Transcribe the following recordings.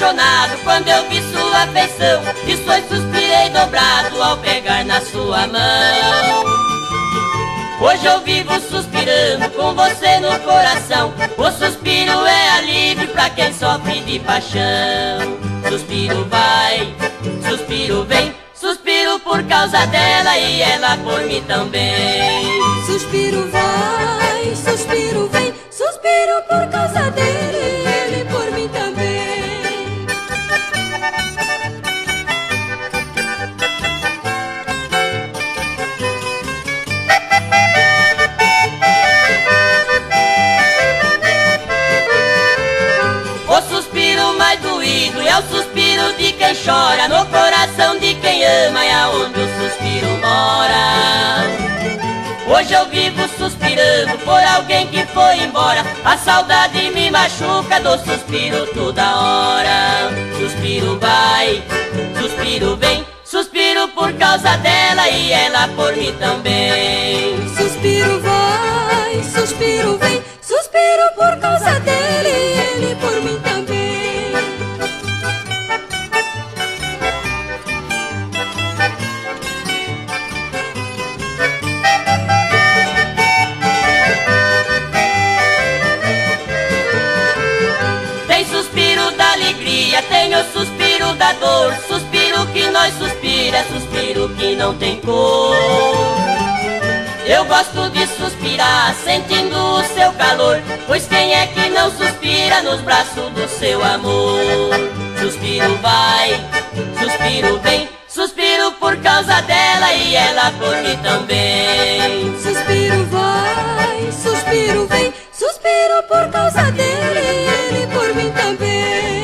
apaixonado quando eu vi sua feição, e só suspirei dobrado ao pegar na sua mão. Hoje eu vivo suspirando com você no coração. O suspiro é alívio pra quem sofre de paixão. Suspiro vai, suspiro vem, suspiro por causa dela e ela por mim também. Suspiro vai, suspiro vem, suspiro por causa dele e ele por mim também. O suspiro mais doído é o suspiro de quem chora, no coração de quem ama é aonde o suspiro mora. Hoje eu vivo suspirando por alguém que foi embora, a saudade me machuca do suspiro toda hora. Suspiro vai, suspiro vem, suspiro por causa dela e ela por mim também. Suspiro vai, suspiro vem, suspiro por causa dele e ele por mim também. Tem suspiro da alegria, tem o suspiro da dor, suspiro que nós suspira, suspiro que não tem cor. Eu gosto de suspirar, sentindo o seu calor, pois quem é que não suspira nos braços do seu amor? Suspiro vai, suspiro vem, suspiro por causa dela e ela por mim também. Suspiro vai, suspiro vem, suspiro por causa dele e ele por mim também.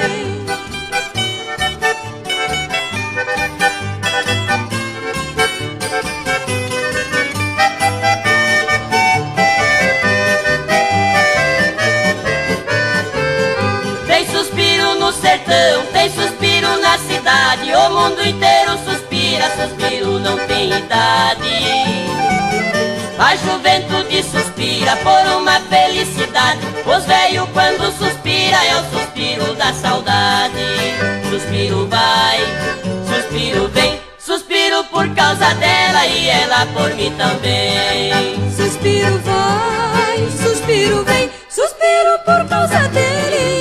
Tem suspiro no sertão, tem suspiro na cidade, o mundo inteiro suspira, suspiro não tem idade. A juventude suspira por uma felicidade, os velhos quando suspira é o suspiro da saudade. Suspiro vai, suspiro vem, suspiro por causa dela e ela por mim também. Suspiro vai, suspiro vem, suspiro por causa dele